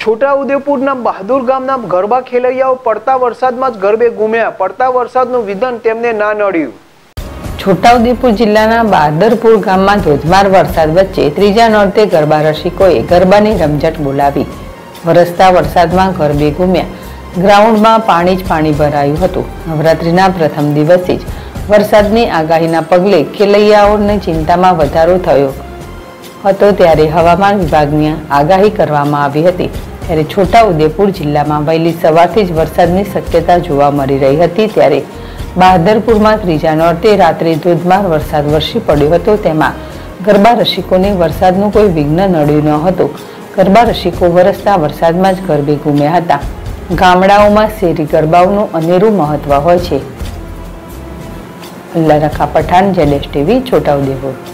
છોટાઉદેપુરના બહાદુર ગામના ગરબા ખેલૈયાઓ પડતા વરસાદમાં જ ગરબે ઘૂમ્યા. પડતા વરસાદનું વિધન તેમને ના નડ્યું. છોટાઉદેપુર જિલ્લાના બહાદરપુર ગામમાં ધોધમાર વરસાદ વચ્ચે ત્રીજા નોરતે ગરબા રસિકોએ ગરબાની રમઝટ બોલાવી. વરસતા વરસાદમાં ગરબે ઘૂમ્યા. ગ્રાઉન્ડમાં પાણી જ પાણી ભરાયું હતું. નવરાત્રીના પ્રથમ દિવસે જ વરસાદની આગાહીના પગલે ખેલૈયાઓની ચિંતામાં વધારો થયો હતો. ત્યારે હવામાન વિભાગની આગાહી કરવામાં આવી હતી. ત્યારે છોટાઉદેપુર જિલ્લામાં વહેલી સવારથી જ વરસાદની શક્યતા જોવા મળી રહી હતી. ત્યારે બહાદરપુરમાં ત્રીજા નોરતે રાત્રે ધોધમાર વરસાદ વરસી પડ્યો હતો. તેમાં ગરબા રસિકોને વરસાદનું કોઈ વિઘ્ન નડ્યું ન હતું. ગરબા રસિકો વરસતા વરસાદમાં જ ગરબે ઘૂમ્યા હતા. ગામડાઓમાં શેરી ગરબાઓનું અનેરું મહત્વ હોય છે. અલ્લાહ રખા પઠાણ, ZSTV, છોટાઉદેપુર.